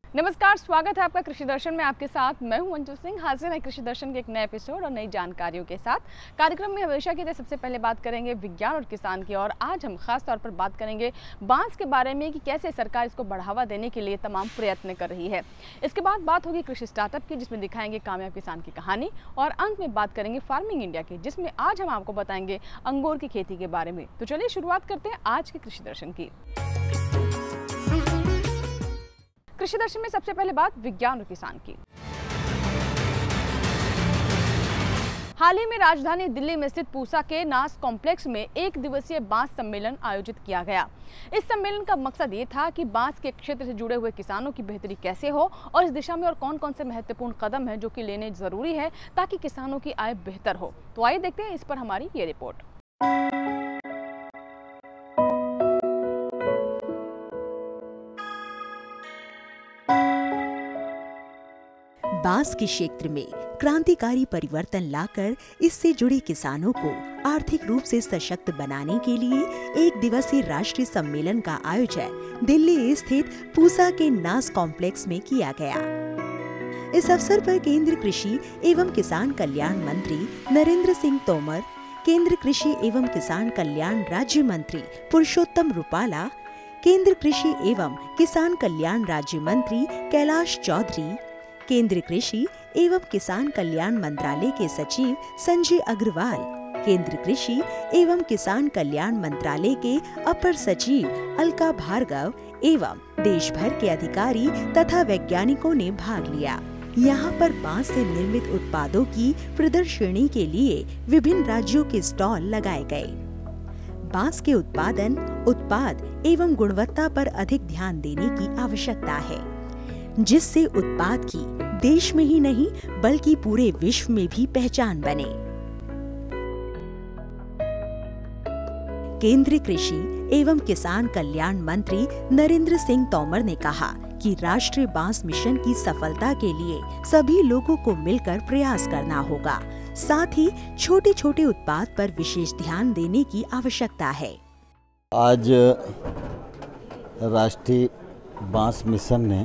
नमस्कार, स्वागत है आपका कृषि दर्शन में। आपके साथ मैं हूं मंजू सिंह। हाजिर है कृषि दर्शन के एक नए एपिसोड और नई जानकारियों के साथ। कार्यक्रम में हमेशा की तरह सबसे पहले बात करेंगे विज्ञान और किसान की, और आज हम खास तौर पर बात करेंगे बांस के बारे में कि कैसे सरकार इसको बढ़ावा देने के लिए तमाम प्रयत्न कर रही है। इसके बाद बात होगी कृषि स्टार्टअप की, जिसमें दिखाएंगे कामयाब किसान की कहानी, और अंत में बात करेंगे फार्मिंग इंडिया की, जिसमें आज हम आपको बताएंगे अंगूर की खेती के बारे में। तो चलिए शुरुआत करते हैं आज के कृषि दर्शन की। कृषि दर्शन में सबसे पहले बात विज्ञान और किसान की। हाल ही में राजधानी दिल्ली में स्थित पूसा के नास कॉम्प्लेक्स में 1 दिवसीय बांस सम्मेलन आयोजित किया गया। इस सम्मेलन का मकसद ये था कि बांस के क्षेत्र से जुड़े हुए किसानों की बेहतरी कैसे हो और इस दिशा में और कौन कौन से महत्वपूर्ण कदम हैं जो कि लेने जरूरी है ताकि किसानों की आय बेहतर हो। तो आइए देखते हैं इस पर हमारी ये रिपोर्ट। बांस के क्षेत्र में क्रांतिकारी परिवर्तन लाकर इससे जुड़े किसानों को आर्थिक रूप से सशक्त बनाने के लिए 1 दिवसीय राष्ट्रीय सम्मेलन का आयोजन दिल्ली स्थित पूसा के नास कॉम्प्लेक्स में किया गया। इस अवसर पर केंद्र कृषि एवं किसान कल्याण मंत्री नरेंद्र सिंह तोमर, केंद्र कृषि एवं किसान कल्याण राज्य मंत्री पुरुषोत्तम रूपाला, केंद्र कृषि एवं किसान कल्याण राज्य मंत्री कैलाश चौधरी, केंद्र कृषि एवं किसान कल्याण मंत्रालय के सचिव संजय अग्रवाल, केंद्र कृषि एवं किसान कल्याण मंत्रालय के अपर सचिव अलका भार्गव एवं देश भर के अधिकारी तथा वैज्ञानिकों ने भाग लिया। यहाँ पर बांस से निर्मित उत्पादों की प्रदर्शनी के लिए विभिन्न राज्यों के स्टॉल लगाए गए। बांस के उत्पाद एवं गुणवत्ता पर अधिक ध्यान देने की आवश्यकता है, जिससे उत्पाद की देश में ही नहीं बल्कि पूरे विश्व में भी पहचान बने। केंद्रीय कृषि एवं किसान कल्याण मंत्री नरेंद्र सिंह तोमर ने कहा कि राष्ट्रीय बांस मिशन की सफलता के लिए सभी लोगों को मिलकर प्रयास करना होगा। साथ ही छोटे छोटे उत्पाद पर विशेष ध्यान देने की आवश्यकता है। आज राष्ट्रीय बांस मिशन ने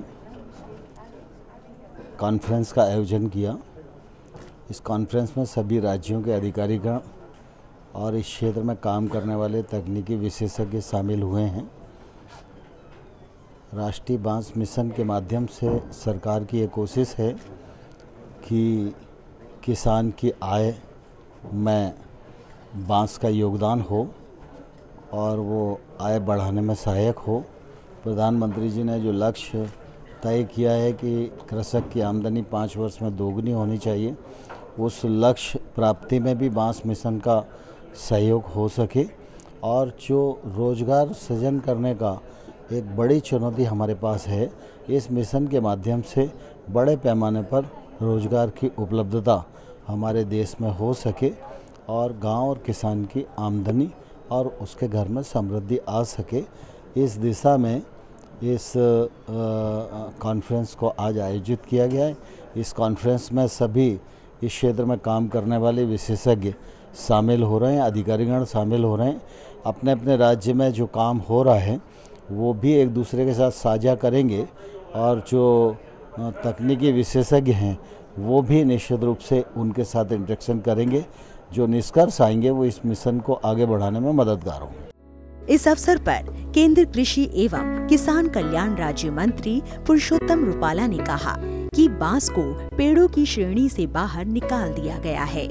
कॉन्फ्रेंस का आयोजन किया। इस कॉन्फ्रेंस में सभी राज्यों के अधिकारीगण और इस क्षेत्र में काम करने वाले तकनीकी विशेषज्ञ शामिल हुए हैं। राष्ट्रीय बांस मिशन के माध्यम से सरकार की ये कोशिश है कि किसान की आय में बांस का योगदान हो और वो आय बढ़ाने में सहायक हो। प्रधानमंत्री जी ने जो लक्ष्य तय किया है कि कृषक की आमदनी 5 वर्ष में दोगुनी होनी चाहिए, उस लक्ष्य प्राप्ति में भी बांस मिशन का सहयोग हो सके। और जो रोजगार सृजन करने का एक बड़ी चुनौती हमारे पास है, इस मिशन के माध्यम से बड़े पैमाने पर रोजगार की उपलब्धता हमारे देश में हो सके और गांव और किसान की आमदनी और उसके घर में समृद्धि आ सके। इस दिशा में इस कॉन्फ्रेंस को आज आयोजित किया गया है। इस कॉन्फ्रेंस में सभी इस क्षेत्र में काम करने वाले विशेषज्ञ शामिल हो रहे हैं, अधिकारीगण शामिल हो रहे हैं। अपने अपने राज्य में जो काम हो रहा है वो भी एक दूसरे के साथ साझा करेंगे और जो तकनीकी विशेषज्ञ हैं वो भी निश्चित रूप से उनके साथ इंटरेक्शन करेंगे। जो निष्कर्ष आएंगे वो इस मिशन को आगे बढ़ाने में मददगार होंगे। इस अवसर पर केंद्र कृषि एवं किसान कल्याण राज्य मंत्री पुरुषोत्तम रूपाला ने कहा कि बांस को पेड़ों की श्रेणी से बाहर निकाल दिया गया है।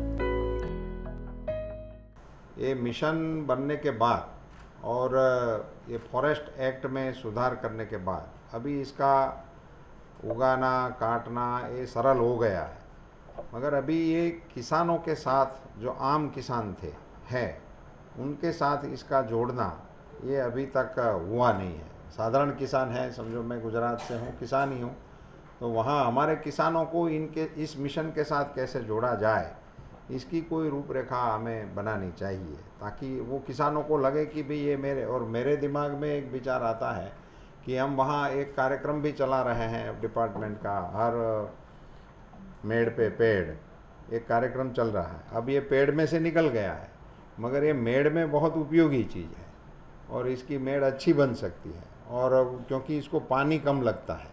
ये मिशन बनने के बाद और ये फॉरेस्ट एक्ट में सुधार करने के बाद अभी इसका उगाना काटना ये सरल हो गया है, मगर अभी ये किसानों के साथ जो आम किसान हैं उनके साथ इसका जोड़ना ये अभी तक हुआ नहीं है। साधारण किसान है, समझो मैं गुजरात से हूँ, किसान ही हूँ, तो वहाँ हमारे किसानों को इनके इस मिशन के साथ कैसे जोड़ा जाए, इसकी कोई रूपरेखा हमें बनानी चाहिए ताकि वो किसानों को लगे कि भाई ये मेरे दिमाग में एक विचार आता है कि हम वहाँ एक कार्यक्रम भी चला रहे हैं डिपार्टमेंट का, हर मेड़ पे पेड़ एक कार्यक्रम चल रहा है। अब ये पेड़ में से निकल गया है, मगर ये मेड़ में बहुत उपयोगी चीज़ है और इसकी मेड़ अच्छी बन सकती है, और क्योंकि इसको पानी कम लगता है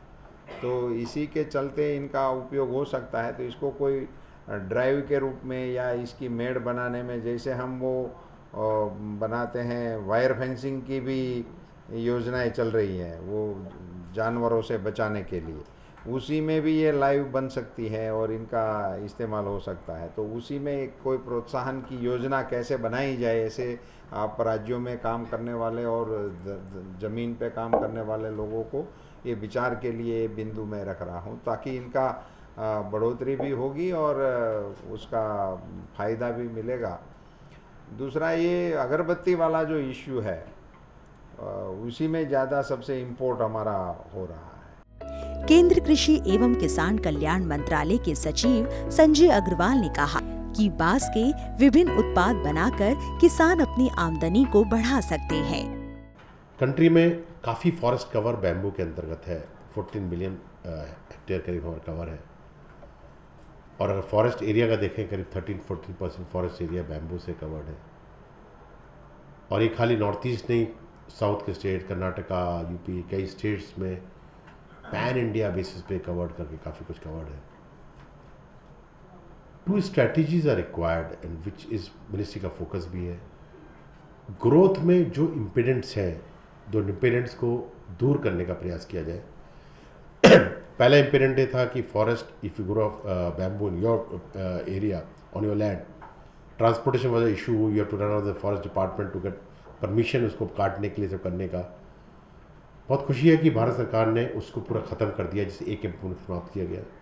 तो इसी के चलते इनका उपयोग हो सकता है। तो इसको कोई ड्राइव के रूप में या इसकी मेड़ बनाने में, जैसे हम वो बनाते हैं, वायर फेंसिंग की भी योजनाएं चल रही हैं वो जानवरों से बचाने के लिए, उसी में भी ये लाइव बन सकती है और इनका इस्तेमाल हो सकता है। तो उसी में कोई प्रोत्साहन की योजना कैसे बनाई जाए, ऐसे आप राज्यों में काम करने वाले और ज़मीन पे काम करने वाले लोगों को ये विचार के लिए बिंदु में रख रहा हूँ, ताकि इनका बढ़ोतरी भी होगी और उसका फ़ायदा भी मिलेगा। दूसरा, ये अगरबत्ती वाला जो इश्यू है उसी में ज़्यादा सबसे इम्पोर्ट हमारा हो रहा है। केंद्र कृषि एवं किसान कल्याण मंत्रालय के सचिव संजय अग्रवाल ने कहा कि बांस के विभिन्न उत्पाद बनाकर किसान अपनी आमदनी को बढ़ा सकते हैं। कंट्री में काफ़ी फॉरेस्ट कवर बैम्बू के अंतर्गत है, 14 मिलियन हेक्टेयर करीब हमारा कवर है। और अगर फॉरेस्ट एरिया का देखें, करीब 13-14% फॉरेस्ट एरिया बैम्बू से कवर्ड है। और ये खाली नॉर्थ ईस्ट नहीं, साउथ के स्टेट, कर्नाटका, यूपी, कई स्टेट्स में पैन इंडिया बेसिस पे कवर्ड करके काफ़ी कुछ कवर्ड है। 2 strategies are required and which is ministry का फोकस भी है। ग्रोथ में जो इम्पिडेंट्स हैं, दो इम्पिडेंट्स को दूर करने का प्रयास किया जाए। पहला इम्पिडेंट ये था कि forest, if you grow bamboo in your area on your land, transportation was a issue, you have to run out the forest department to get permission उसको काटने के लिए, सब करने का। बहुत खुशी है कि भारत सरकार ने उसको पूरा ख़त्म कर दिया, जिसे एक में समाप्त किया गया।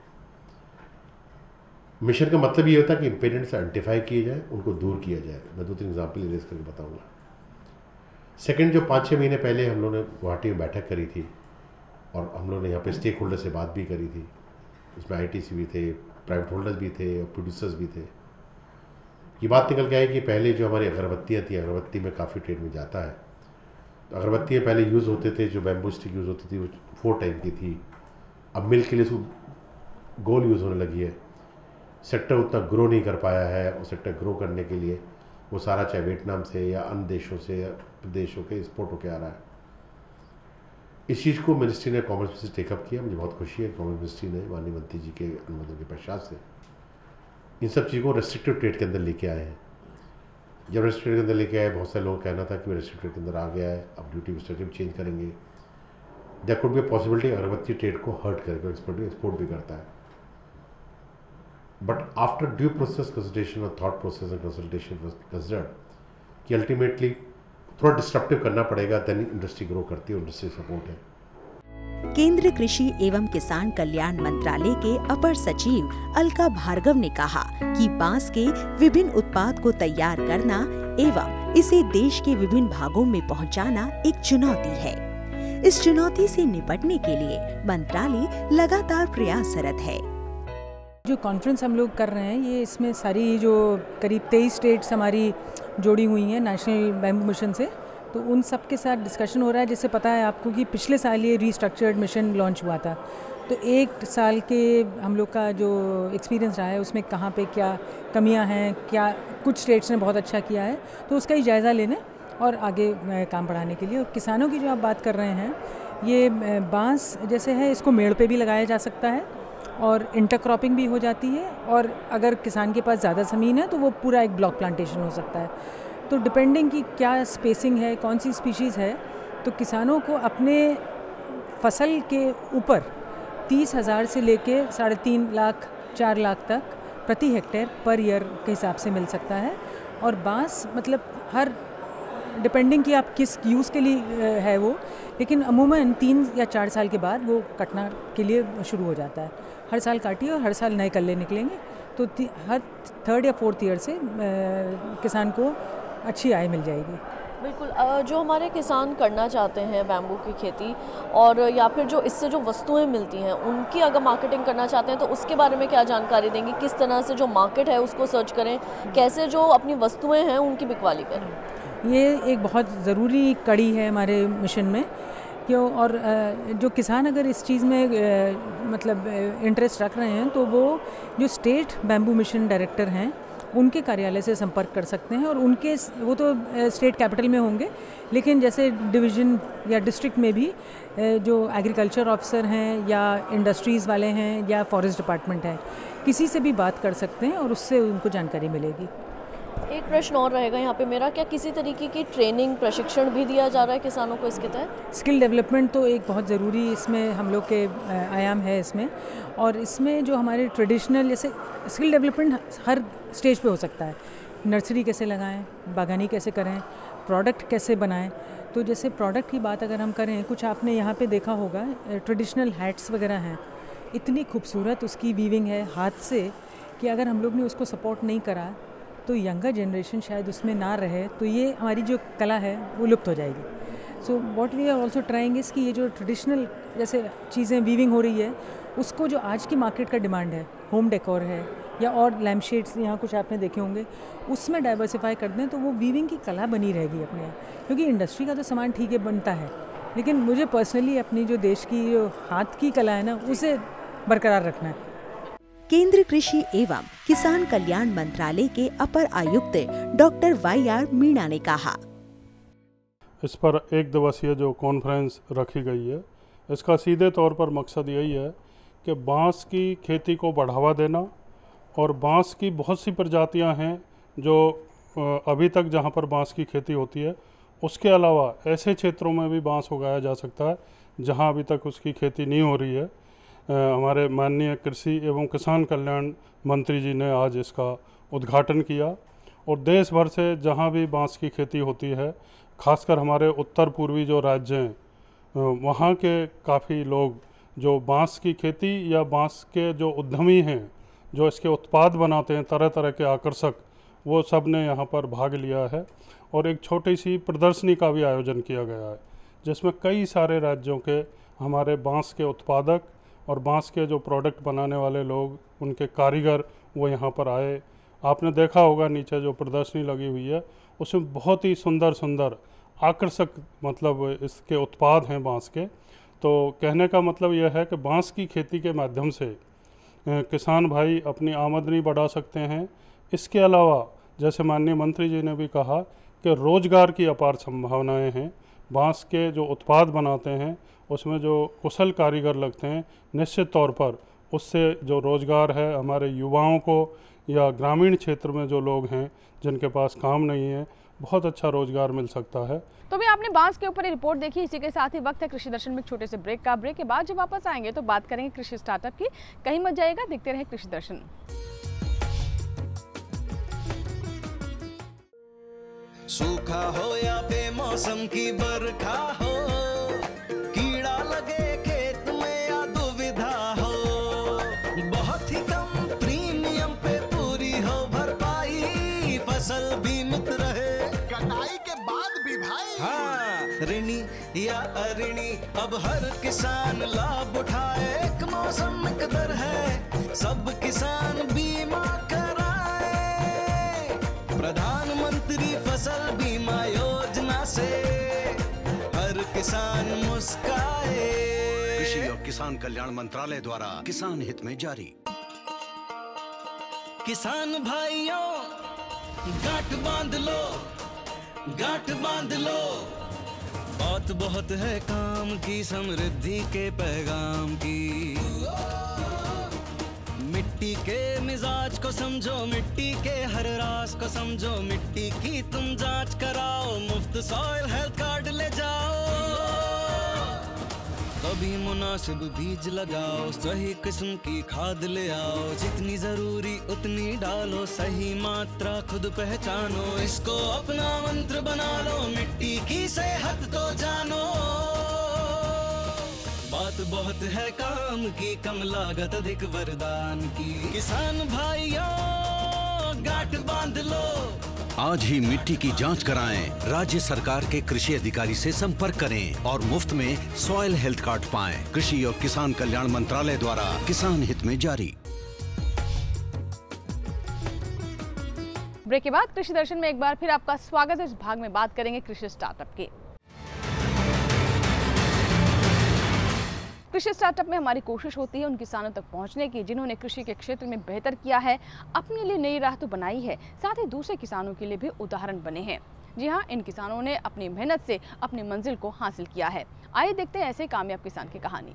मिशन का मतलब ये होता है कि इम्पेडेंट्स आइडेंटिफाई किए जाए, उनको दूर किया जाए। मैं 2-3 एग्जाम्पल रेज करके बताऊँगा। सेकेंड, जो 5-6 महीने पहले हम लोगों ने गुवाहाटी में बैठक करी थी और हम लोगों ने यहाँ पे स्टेक होल्डर से बात भी करी थी। उसमें ITC भी थे, प्राइवेट होल्डर्स भी थे और प्रोड्यूसर्स भी थे। ये बात निकल के आई कि पहले जो हमारी अगरबत्तियाँ थी, अगरबत्ती में काफ़ी ट्रेड में जाता है। तो अगरबत्तियाँ पहले यूज़ होते थे, जो बैम्बू स्टिक यूज़ होती थी वो 4 टाइप की थी। अब मिल के लिए उसको गोल यूज़ होने लगी है। सेक्टर उतना ग्रो नहीं कर पाया है, उस सेक्टर ग्रो करने के लिए वो सारा चाहे वियतनाम से या अन्य देशों से या प्रदेशों के एक्सपोर्ट होकर आ रहा है। इस चीज़ को मिनिस्ट्री ने, कॉमर्स मिनिस्ट्री टेकअप किया। मुझे बहुत खुशी है कॉमर्स मिनिस्ट्री ने माननीय मंत्री जी के अनुमोदन के पश्चात से इन सब चीज़ों को रेस्ट्रिक्टिव ट्रेड के अंदर लेके आए हैं। जब रेस्ट्रिक्टिव के अंदर लेके आए, बहुत सारे लोगों का कहना था कि रेस्ट्रिक्टिव के अंदर आ गया है, अब ड्यूटी स्ट्रक्चर चेंज करेंगे। There could be a possibility अगरबत्ती ट्रेड को हर्ट करेगा, एक्सपोर्ट भी करता है। But after due process consultation और thought process and consultation was considered कि अल्टीमेटली थोड़ा डिस्ट्रप्टिव करना पड़ेगा, देन इंडस्ट्री ग्रो करती है, इंडस्ट्री सपोर्ट है। केंद्र कृषि एवं किसान कल्याण मंत्रालय के अपर सचिव अलका भार्गव ने कहा कि बांस के विभिन्न उत्पाद को तैयार करना एवं इसे देश के विभिन्न भागों में पहुंचाना एक चुनौती है। इस चुनौती से निपटने के लिए मंत्रालय लगातार प्रयासरत है। जो कॉन्फ्रेंस हम लोग कर रहे हैं, ये इसमें सारी जो करीब 23 स्टेट्स हमारी जोड़ी हुई हैं नेशनल बैम्बू मिशन से, तो उन सब के साथ डिस्कशन हो रहा है। जैसे पता है आपको कि पिछले साल ये रीस्ट्रक्चर्ड मिशन लॉन्च हुआ था, तो 1 साल के हम लोग का जो एक्सपीरियंस रहा है उसमें कहाँ पे क्या कमियां हैं, क्या कुछ स्टेट्स ने बहुत अच्छा किया है, तो उसका ही जायज़ा लेने और आगे काम बढ़ाने के लिए। और किसानों की जो आप बात कर रहे हैं, ये बांस जैसे है, इसको मेड़ पे भी लगाया जा सकता है और इंटरक्रॉपिंग भी हो जाती है, और अगर किसान के पास ज़्यादा ज़मीन है तो वो पूरा एक ब्लॉक प्लांटेशन हो सकता है। तो डिपेंडिंग कि क्या स्पेसिंग है, कौन सी स्पीशीज़ है, तो किसानों को अपने फसल के ऊपर 30,000 से लेके 3.5 लाख 4 लाख तक प्रति हेक्टेयर पर ईयर के हिसाब से मिल सकता है। और बांस मतलब हर डिपेंडिंग कि आप किस यूज़ के लिए है वो, लेकिन अमूमन 3 या 4 साल के बाद वो कटना के लिए शुरू हो जाता है। हर साल काटिए और हर साल नए कल्ले निकलेंगे, तो हर 3rd या 4th ईयर से किसान को अच्छी आय मिल जाएगी। बिल्कुल। जो हमारे किसान करना चाहते हैं बैम्बू की खेती, और या फिर जो इससे जो वस्तुएं मिलती हैं उनकी अगर मार्केटिंग करना चाहते हैं, तो उसके बारे में क्या जानकारी देंगे? किस तरह से जो मार्केट है उसको सर्च करें, कैसे जो अपनी वस्तुएं हैं उनकी बिकवाली करें? ये एक बहुत ज़रूरी कड़ी है हमारे मिशन में, क्यों, और जो किसान अगर इस चीज़ में मतलब इंटरेस्ट रख रहे हैं, तो वो जो स्टेट बैम्बू मिशन डायरेक्टर हैं उनके कार्यालय से संपर्क कर सकते हैं। और उनके वो तो स्टेट कैपिटल में होंगे, लेकिन जैसे डिवीज़न या डिस्ट्रिक्ट में भी जो एग्रीकल्चर ऑफिसर हैं या इंडस्ट्रीज़ वाले हैं या फॉरेस्ट डिपार्टमेंट है, किसी से भी बात कर सकते हैं और उससे उनको जानकारी मिलेगी। एक प्रश्न और रहेगा यहाँ पे मेरा, क्या किसी तरीके की ट्रेनिंग प्रशिक्षण भी दिया जा रहा है किसानों को इसके तहत? स्किल डेवलपमेंट तो एक बहुत ज़रूरी इसमें हम लोग के आयाम है इसमें। और इसमें जो हमारे ट्रेडिशनल, जैसे स्किल डेवलपमेंट हर स्टेज पे हो सकता है। नर्सरी कैसे लगाएं, बागानी कैसे करें, प्रोडक्ट कैसे बनाएं। तो जैसे प्रोडक्ट की बात अगर हम करें, कुछ आपने यहाँ पे देखा होगा ट्रेडिशनल हैट्स वगैरह हैं, इतनी खूबसूरत उसकी वीविंग है हाथ से कि अगर हम लोग ने उसको सपोर्ट नहीं करा तो यंगर जनरेशन शायद उसमें ना रहे, तो ये हमारी जो कला है वो लुप्त हो जाएगी। So what we are also trying is कि ये जो ट्रेडिशनल जैसे चीज़ें वीविंग हो रही है, उसको जो आज की मार्केट का डिमांड है, होम डेकोर है या और लैम्प शेड्स यहाँ कुछ आपने देखे होंगे, उसमें डाइवर्सिफाई कर दें तो वो वीविंग की कला बनी रहेगी अपने यहाँ। क्योंकि इंडस्ट्री का तो सामान ठीक है बनता है, लेकिन मुझे पर्सनली अपनी जो देश की जो हाथ की कला है ना, उसे बरकरार रखना है। केंद्र कृषि एवं किसान कल्याण मंत्रालय के अपर आयुक्त डॉक्टर वाई.आर. मीणा ने कहा, इस पर एक दिवसीय जो कॉन्फ्रेंस रखी गई है, इसका सीधे तौर पर मकसद यही है कि बांस की खेती को बढ़ावा देना। और बांस की बहुत सी प्रजातियां हैं जो अभी तक जहां पर बांस की खेती होती है, उसके अलावा ऐसे क्षेत्रों में भी बांस उगाया जा सकता है जहां अभी तक उसकी खेती नहीं हो रही है। हमारे माननीय कृषि एवं किसान कल्याण मंत्री जी ने आज इसका उद्घाटन किया। और देश भर से जहां भी बांस की खेती होती है, खासकर हमारे उत्तर पूर्वी जो राज्य हैं, वहां के काफ़ी लोग जो बांस की खेती या बांस के जो उद्यमी हैं, जो इसके उत्पाद बनाते हैं तरह तरह के आकर्षक, वो सब ने यहाँ पर भाग लिया है। और एक छोटी सी प्रदर्शनी का भी आयोजन किया गया है, जिसमें कई सारे राज्यों के हमारे बांस के उत्पादक और बांस के जो प्रोडक्ट बनाने वाले लोग, उनके कारीगर, वो यहाँ पर आए। आपने देखा होगा नीचे जो प्रदर्शनी लगी हुई है, उसमें बहुत ही सुंदर सुंदर आकर्षक मतलब इसके उत्पाद हैं बांस के। तो कहने का मतलब यह है कि बांस की खेती के माध्यम से किसान भाई अपनी आमदनी बढ़ा सकते हैं। इसके अलावा जैसे माननीय मंत्री जी ने भी कहा कि रोज़गार की अपार संभावनाएं हैं। बांस के जो उत्पाद बनाते हैं उसमें जो कुशल कारीगर लगते हैं, निश्चित तौर पर उससे जो रोज़गार है हमारे युवाओं को या ग्रामीण क्षेत्र में जो लोग हैं जिनके पास काम नहीं है, बहुत अच्छा रोज़गार मिल सकता है। तो भी आपने बांस के ऊपर रिपोर्ट देखी। इसी के साथ ही वक्त है कृषि दर्शन में एक छोटे से ब्रेक का। ब्रेक के बाद जब वापस आएंगे तो बात करेंगे कृषि स्टार्टअप की। कहीं मत जाइएगा, देखते रहे कृषि दर्शन। सूखा हो या बेमौसम की बरखा हो, कीड़ा लगे खेत में या दुविधा हो, बहुत ही कम प्रीमियम पे पूरी हो भरपाई, फसल बीमित रहे कटाई के बाद भी भाई। हाँ, ऋणी या अऋणी अब हर किसान लाभ उठाए। एक मौसम एक दर है, सब किसान बीमा कराए। प्रधानमंत्री फसल बीमा योजना से हर किसान मुस्काए। कृषि और किसान कल्याण मंत्रालय द्वारा किसान हित में जारी। किसान भाइयों गांठ बांध लो, गांठ बांध लो, बात बहुत है काम की, समृद्धि के पैगाम की। मिट्टी के मिजाज को समझो, मिट्टी के हर राज को समझो, मिट्टी की तुम जांच कराओ, मुफ्त सॉइल हेल्थ कार्ड ले जाओ। कभी मुनासिब बीज लगाओ, सही किस्म की खाद ले आओ, जितनी जरूरी उतनी डालो, सही मात्रा खुद पहचानो, इसको अपना मंत्र बना लो, मिट्टी की सेहत तो जानो। बात बहुत है काम की, कम लागत अधिक वरदान की। किसान भाइयों गांठ बांध लो, आज ही मिट्टी की जांच कराएं। राज्य सरकार के कृषि अधिकारी से संपर्क करें और मुफ्त में सॉइल हेल्थ कार्ड पाएं। कृषि और किसान कल्याण मंत्रालय द्वारा किसान हित में जारी। ब्रेक के बाद कृषि दर्शन में एक बार फिर आपका स्वागत है। इस भाग में बात करेंगे कृषि स्टार्टअप की। कृषि स्टार्टअप में हमारी कोशिश होती है उन किसानों तक पहुंचने की जिन्होंने कृषि के क्षेत्र में बेहतर किया है, अपने लिए नई राह तो बनाई है, साथ ही दूसरे किसानों के लिए भी उदाहरण बने हैं। जी हाँ, इन किसानों ने अपनी मेहनत से अपनी मंजिल को हासिल किया है। आइए देखते हैं ऐसे कामयाब किसान की कहानी।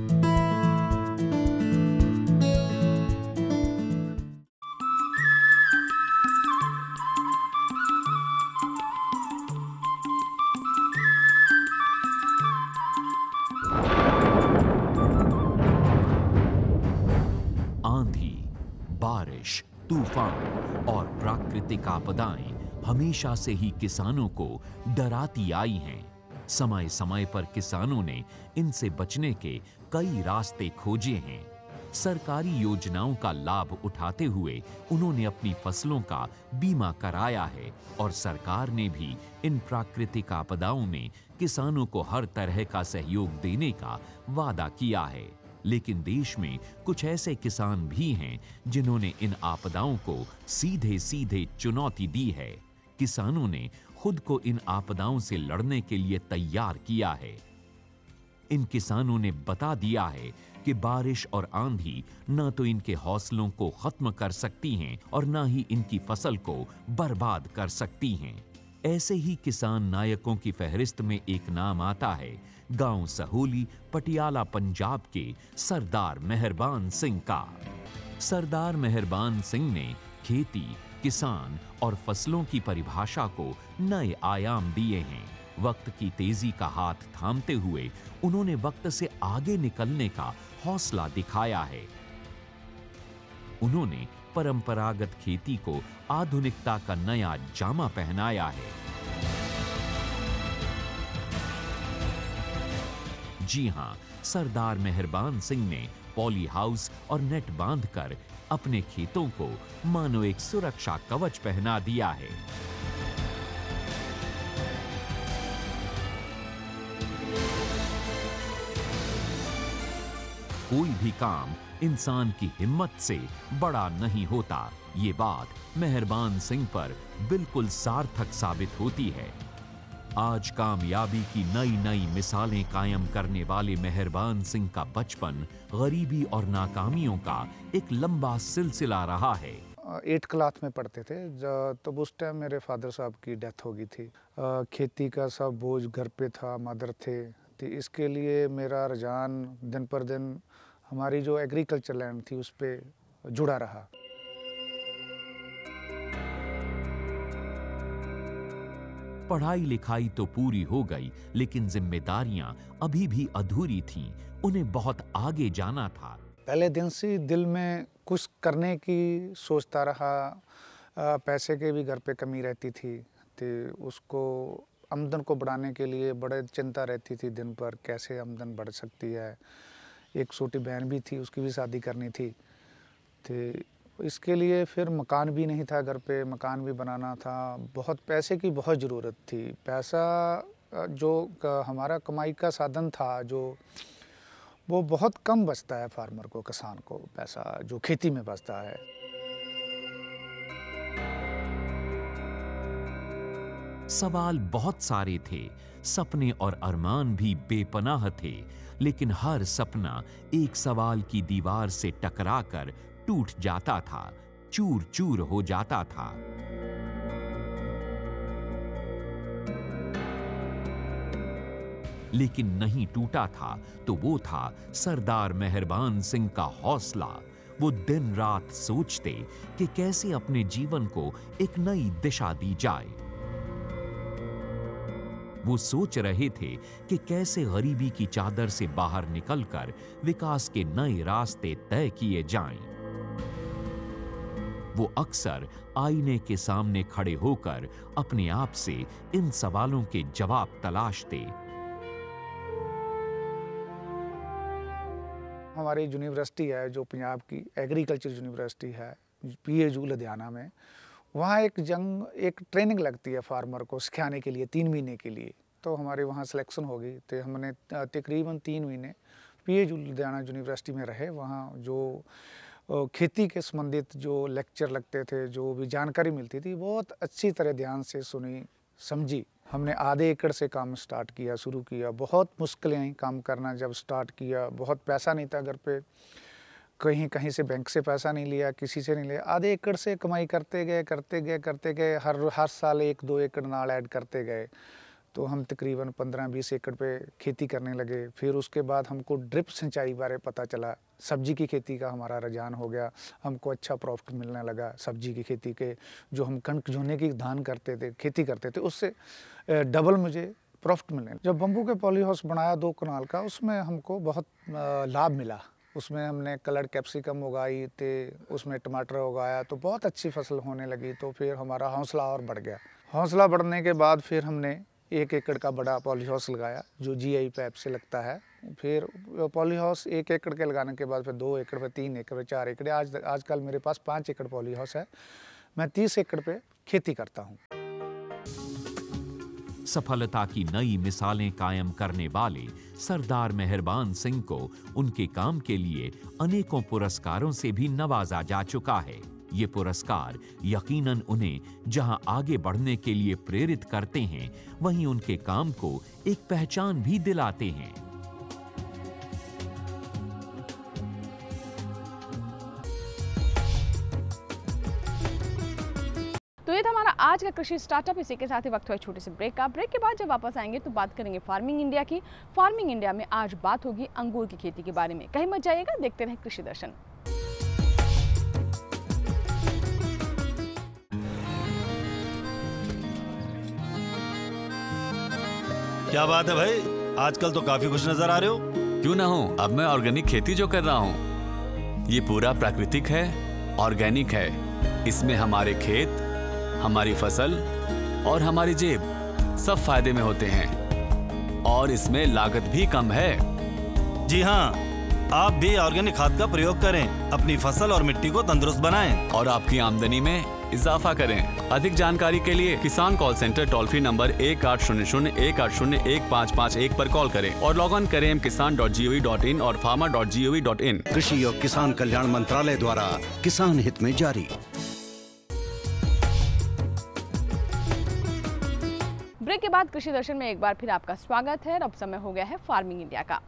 आंधी, बारिश, तूफान और प्राकृतिक आपदाएं हमेशा से ही किसानों को डराती आई हैं। समय समय पर किसानों ने इनसे बचने के कई रास्ते खोजे हैं। सरकारी योजनाओं का लाभ उठाते हुए उन्होंने अपनी फसलों का बीमा कराया है और सरकार ने भी इन प्राकृतिक आपदाओं में किसानों को हर तरह का सहयोग देने का वादा किया है। लेकिन देश में कुछ ऐसे किसान भी हैं जिन्होंने इन आपदाओं को सीधे सीधे चुनौती दी है। किसानों ने खुद को इन आपदाओं से लड़ने के लिए तैयार किया है। इन किसानों ने बता दिया है कि बारिश और आंधी न तो इनके हौसलों को खत्म कर सकती हैं और न ही इनकी फसल को बर्बाद कर सकती हैं। ऐसे ही किसान नायकों की फहरिस्त में एक नाम आता है गांव सहोली, पटियाला, पंजाब के सरदार मेहरबान सिंह का। सरदार मेहरबान सिंह ने खेती, किसान और फसलों की परिभाषा को नए आयाम दिए हैं। वक्त की तेजी का हाथ थामते हुए उन्होंने वक्त से आगे निकलने का हौसला दिखाया है। उन्होंने परंपरागत खेती को आधुनिकता का नया जामा पहनाया है। जी हां, सरदार मेहरबान सिंह ने पॉली हाउस और नेट बांधकर अपने खेतों को मानो एक सुरक्षा कवच पहना दिया है। कोई भी काम इंसान की हिम्मत से बड़ा नहीं होता, ये बात मेहरबान सिंह पर बिल्कुल सार्थक साबित होती है। आज कामयाबी की नई नई मिसालें कायम करने वाले मेहरबान सिंह का बचपन गरीबी और नाकामियों का एक लंबा सिलसिला रहा है। 8th क्लास में पढ़ते थे तब उस टाइम मेरे फादर साहब की डेथ हो गई थी। खेती का सब बोझ घर पे था, मदर थे, तो इसके लिए मेरा रुझान दिन पर दिन हमारी जो एग्रीकल्चर लैंड थी उस पे जुड़ा रहा। पढ़ाई लिखाई तो पूरी हो गई, लेकिन जिम्मेदारियां अभी भी अधूरी थीं। उन्हें बहुत आगे जाना था। पहले दिन से दिल में कुछ करने की सोचता रहा। पैसे के भी घर पे कमी रहती थी, तो उसको आमदन को बढ़ाने के लिए बड़े चिंता रहती थी दिन पर, कैसे आमदन बढ़ सकती है। एक छोटी बहन भी थी, उसकी भी शादी करनी थी, तो इसके लिए फिर मकान भी नहीं था घर पे, मकान भी बनाना था। बहुत पैसे की बहुत ज़रूरत थी। पैसा जो हमारा कमाई का साधन था जो वो बहुत कम बचता है फार्मर को, किसान को, पैसा जो खेती में बचता है। सवाल बहुत सारे थे, सपने और अरमान भी बेपनाह थे, लेकिन हर सपना एक सवाल की दीवार से टकराकर टूट जाता था, चूर चूर हो जाता था। लेकिन नहीं टूटा था तो वो था सरदार मेहरबान सिंह का हौसला। वो दिन रात सोचते कि कैसे अपने जीवन को एक नई दिशा दी जाए। वो सोच रहे थे कि कैसे गरीबी की चादर से बाहर निकलकर विकास के नए रास्ते तय किए जाएं। वो अक्सर आईने के सामने खड़े होकर अपने आप से इन सवालों के जवाब तलाशते। हमारी यूनिवर्सिटी है जो पंजाब की एग्रीकल्चर यूनिवर्सिटी है, PAU लुधियाना में, वहाँ एक ट्रेनिंग लगती है फार्मर को सिखाने के लिए 3 महीने के लिए। तो हमारे वहाँ सिलेक्शन हो गई, तो हमने तकरीबन 3 महीने PAU लुधियाना यूनिवर्सिटी में रहे। वहाँ जो खेती के संबंधित जो लेक्चर लगते थे, जो भी जानकारी मिलती थी, बहुत अच्छी तरह ध्यान से सुनी समझी हमने आधे एकड़ से काम स्टार्ट किया, शुरू किया। बहुत मुश्किलें काम करना जब स्टार्ट किया, बहुत पैसा नहीं था घर पे, कहीं से बैंक से पैसा नहीं लिया, किसी से नहीं लिया। आधे एकड़ से कमाई करते गए, हर साल 1-2 एकड़ नाल ऐड करते गए। तो हम तकरीबन 15-20 एकड़ पे खेती करने लगे। फिर उसके बाद हमको ड्रिप सिंचाई बारे पता चला, सब्जी की खेती का हमारा रुझान हो गया। हमको अच्छा प्रॉफिट मिलने लगा सब्जी की खेती के। जो हम कणक झोने की धान करते थे, खेती करते थे, उससे डबल मुझे प्रॉफिट मिलने। जब बम्बू के पॉली हाउस बनाया 2 कनाल का, उसमें हमको बहुत लाभ मिला। उसमें हमने कलर कैप्सिकम उगाई थे, उसमें टमाटर उगाया, तो बहुत अच्छी फसल होने लगी। तो फिर हमारा हौसला और बढ़ गया। हौसला बढ़ने के बाद फिर हमने 1 एकड़ का बड़ा पॉली हाउस लगाया, जो GI पैप से लगता है। फिर पॉली हाउस 1 एकड़ के लगाने के बाद फिर 2 एकड़ पे, 3 एकड़ पे, 4 एकड़, आजकल मेरे पास 5 एकड़ पॉली हाउस है। मैं 30 एकड़ पे खेती करता हूँ। सफलता की नई मिसालें कायम करने वाले सरदार मेहरबान सिंह को उनके काम के लिए अनेकों पुरस्कारों से भी नवाजा जा चुका है। ये पुरस्कार यकीनन उन्हें जहां आगे बढ़ने के लिए प्रेरित करते हैं, वहीं उनके काम को एक पहचान भी दिलाते हैं। तो ये था हमारा आज का कृषि स्टार्टअप। इसी के साथ ही वक्त हुआ छोटे से ब्रेक का। ब्रेक के बाद जब वापस आएंगे तो बात करेंगे फार्मिंग इंडिया की। फार्मिंग इंडिया में आज बात होगी अंगूर की खेती के बारे में। कहीं मत जाइएगा, देखते रहें कृषि दर्शन। क्या बात है भाई, आजकल तो काफी खुश नजर आ रहे हो। क्यों ना हो, अब मैं ऑर्गेनिक खेती जो कर रहा हूँ ये पूरा प्राकृतिक है, ऑर्गेनिक है। इसमें हमारे खेत, हमारी फसल और हमारी जेब सब फायदे में होते हैं और इसमें लागत भी कम है। जी हाँ, आप भी ऑर्गेनिक खाद का प्रयोग करें, अपनी फसल और मिट्टी को तंदुरुस्त बनाएं और आपकी आमदनी में इजाफा करें। अधिक जानकारी के लिए Kisan call centre toll free number 1800-180-1551 पर कॉल करें और लॉग ऑन करें kisan.gov.in और farmer.gov.in। कृषि और किसान कल्याण मंत्रालय द्वारा किसान हित में जारी। ब्रेक के बाद कृषि दर्शन में एक बार फिर आपका स्वागत है। अब समय हो गया है फार्मिंग इंडिया का।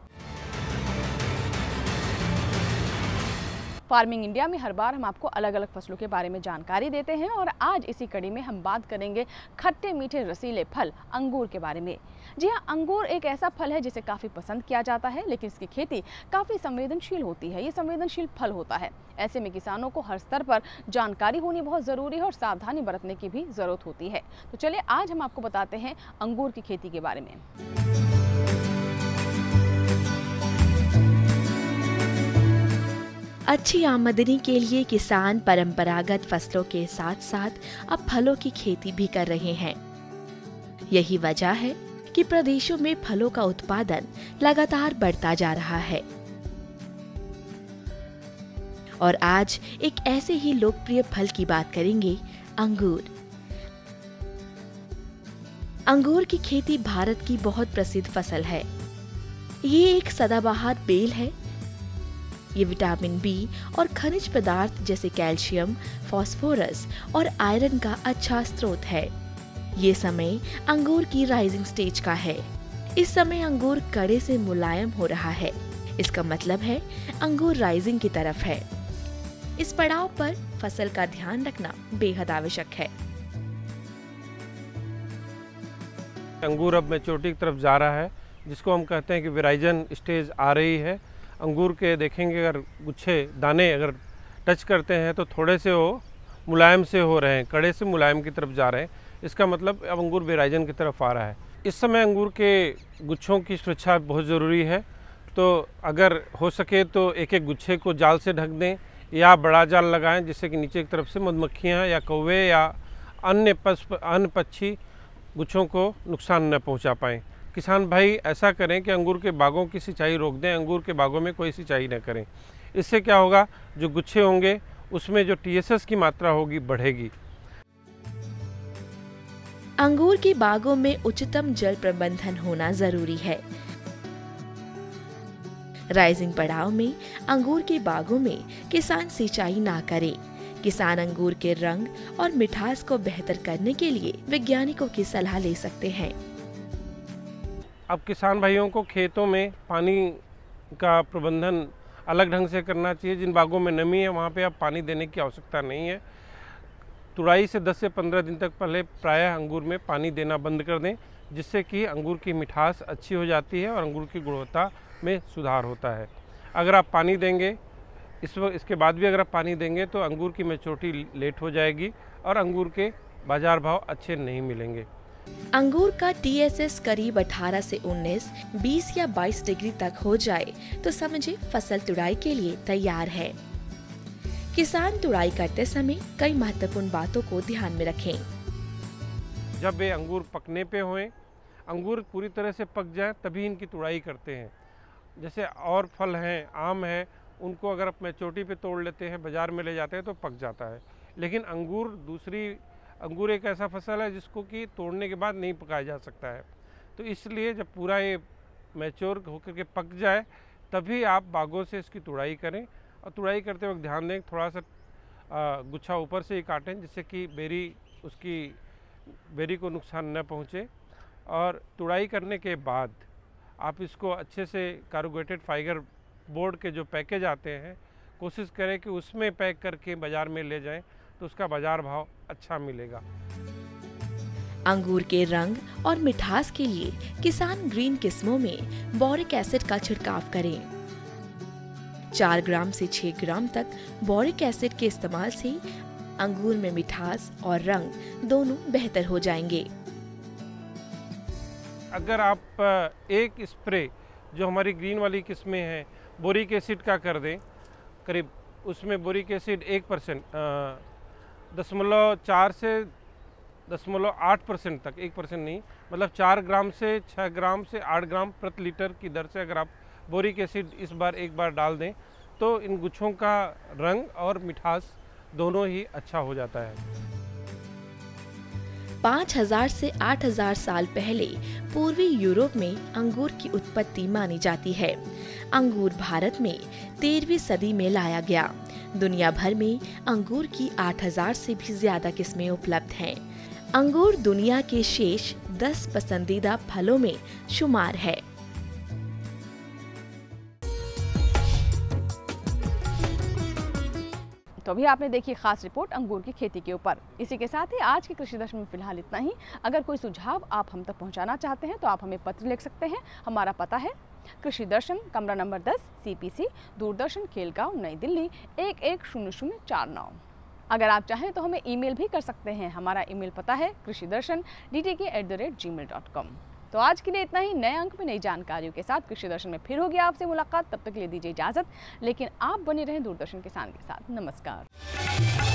फार्मिंग इंडिया में हर बार हम आपको अलग अलग फसलों के बारे में जानकारी देते हैं और आज इसी कड़ी में हम बात करेंगे खट्टे मीठे रसीले फल अंगूर के बारे में। जी हाँ, अंगूर एक ऐसा फल है जिसे काफ़ी पसंद किया जाता है, लेकिन इसकी खेती काफ़ी संवेदनशील होती है। ये संवेदनशील फल होता है, ऐसे में किसानों को हर स्तर पर जानकारी होनी बहुत ज़रूरी है और सावधानी बरतने की भी ज़रूरत होती है। तो चलिए आज हम आपको बताते हैं अंगूर की खेती के बारे में। अच्छी आमदनी के लिए किसान परंपरागत फसलों के साथ साथ अब फलों की खेती भी कर रहे हैं। यही वजह है कि प्रदेशों में फलों का उत्पादन लगातार बढ़ता जा रहा है। और आज एक ऐसे ही लोकप्रिय फल की बात करेंगे, अंगूर। अंगूर की खेती भारत की बहुत प्रसिद्ध फसल है। ये एक सदाबहार बेल है। ये विटामिन बी और खनिज पदार्थ जैसे कैल्शियम, फास्फोरस और आयरन का अच्छा स्रोत है। ये समय अंगूर की राइजिंग स्टेज का है। इस समय अंगूर कड़े से मुलायम हो रहा है। इसका मतलब है अंगूर राइजिंग की तरफ है। इस पड़ाव पर फसल का ध्यान रखना बेहद आवश्यक है। अंगूर अब मैच्योरिटी की तरफ जा रहा है, जिसको हम कहते हैं कि विराइजन स्टेज आ रही है। अंगूर के देखेंगे अगर गुच्छे दाने अगर टच करते हैं तो थोड़े से वो मुलायम से हो रहे हैं, कड़े से मुलायम की तरफ जा रहे हैं। इसका मतलब अब अंगूर विराइजन की तरफ आ रहा है। इस समय अंगूर के गुच्छों की सुरक्षा बहुत ज़रूरी है, तो अगर हो सके तो एक एक गुच्छे को जाल से ढक दें या बड़ा जाल लगाएं, जिससे कि नीचे की तरफ से मधुमक्खियाँ या कौवे या अन्य पक्षी गुच्छों को नुकसान न पहुँचा पाएँ। किसान भाई ऐसा करें कि अंगूर के बागों की सिंचाई रोक दें, अंगूर के बागों में कोई सिंचाई न करें। इससे क्या होगा, जो गुच्छे होंगे उसमें जो TSS की मात्रा होगी बढ़ेगी। अंगूर के बागों में उच्चतम जल प्रबंधन होना जरूरी है। राइजिंग पड़ाव में अंगूर के बागों में किसान सिंचाई ना करें, किसान अंगूर के रंग और मिठास को बेहतर करने के लिए वैज्ञानिकों की सलाह ले सकते हैं। अब किसान भाइयों को खेतों में पानी का प्रबंधन अलग ढंग से करना चाहिए। जिन बागों में नमी है वहाँ पे अब पानी देने की आवश्यकता नहीं है। तुड़ाई से 10 से 15 दिन तक पहले प्रायः अंगूर में पानी देना बंद कर दें, जिससे कि अंगूर की मिठास अच्छी हो जाती है और अंगूर की गुणवत्ता में सुधार होता है। अगर आप पानी देंगे इसके बाद भी अगर आप पानी देंगे तो अंगूर की मैच्योरिटी लेट हो जाएगी और अंगूर के बाजार भाव अच्छे नहीं मिलेंगे। अंगूर का TSS करीब 18 से 19, 20 या 22 डिग्री तक हो जाए तो समझे फसल तुड़ाई के लिए तैयार है। किसान तुड़ाई करते समय कई महत्वपूर्ण बातों को ध्यान में रखें। जब ये अंगूर पकने पे हों, अंगूर पूरी तरह से पक जाए तभी इनकी तुड़ाई करते हैं। जैसे और फल हैं, आम है, उनको अगर आप मैच्योरिटी पे तोड़ लेते हैं, बाज़ार में ले जाते हैं तो पक जाता है। लेकिन अंगूर एक ऐसा फसल है जिसको कि तोड़ने के बाद नहीं पकाया जा सकता है। तो इसलिए जब पूरा ये मैच्योर होकर के पक जाए तभी आप बागों से इसकी तुड़ाई करें। और तुड़ाई करते वक्त ध्यान दें थोड़ा सा गुच्छा ऊपर से ही काटें, जिससे कि बेरी को नुकसान न पहुँचे। और तुड़ाई करने के बाद आप इसको अच्छे से कारुगेटेड फाइबर बोर्ड के जो पैकेज आते हैं, कोशिश करें कि उसमें पैक करके बाज़ार में ले जाएं, तो उसका बाजार भाव अच्छा मिलेगा। अंगूर के रंग और मिठास के लिए किसान ग्रीन किस्मों में बोरिक एसिड का छिड़काव करें। 4 ग्राम से 6 ग्राम तक बोरिक एसिड के इस्तेमाल से अंगूर में मिठास और रंग दोनों बेहतर हो जाएंगे। अगर आप एक स्प्रे जो हमारी ग्रीन वाली किस्में हैं बोरिक एसिड का कर दें, करीब उसमें बोरिक एसिड 1% 0.4 से 0.8% तक, 1% नहीं, मतलब 4 ग्राम से 6 ग्राम से 8 ग्राम प्रति लीटर की दर से अगर आप बोरिक एसिड एक बार डाल दें तो इन गुच्छों का रंग और मिठास दोनों ही अच्छा हो जाता है। 5000 से 8000 साल पहले पूर्वी यूरोप में अंगूर की उत्पत्ति मानी जाती है। अंगूर भारत में 13वीं सदी में लाया गया। दुनिया भर में अंगूर की 8000 से भी ज्यादा किस्में उपलब्ध हैं। अंगूर दुनिया के शेष 10 पसंदीदा फलों में शुमार है। तो अभी आपने देखी खास रिपोर्ट अंगूर की खेती के ऊपर। इसी के साथ ही आज के कृषि दर्शन में फिलहाल इतना ही। अगर कोई सुझाव आप हम तक पहुंचाना चाहते हैं तो आप हमें पत्र लिख सकते हैं। हमारा पता है कृषि दर्शन, कमरा नंबर 10, CPC, दूरदर्शन, खेलगांव, नई दिल्ली 110049। अगर आप चाहें तो हमें ईमेल भी कर सकते हैं। हमारा ईमेल पता है krishidarshan@gmail.com। तो आज के लिए इतना ही। नए अंक में नई जानकारियों के साथ कृषि दर्शन में फिर होगी आपसे मुलाकात। तब तक के लिए दीजिए इजाजत, लेकिन आप बने रहें दूरदर्शन किसान के साथ। नमस्कार।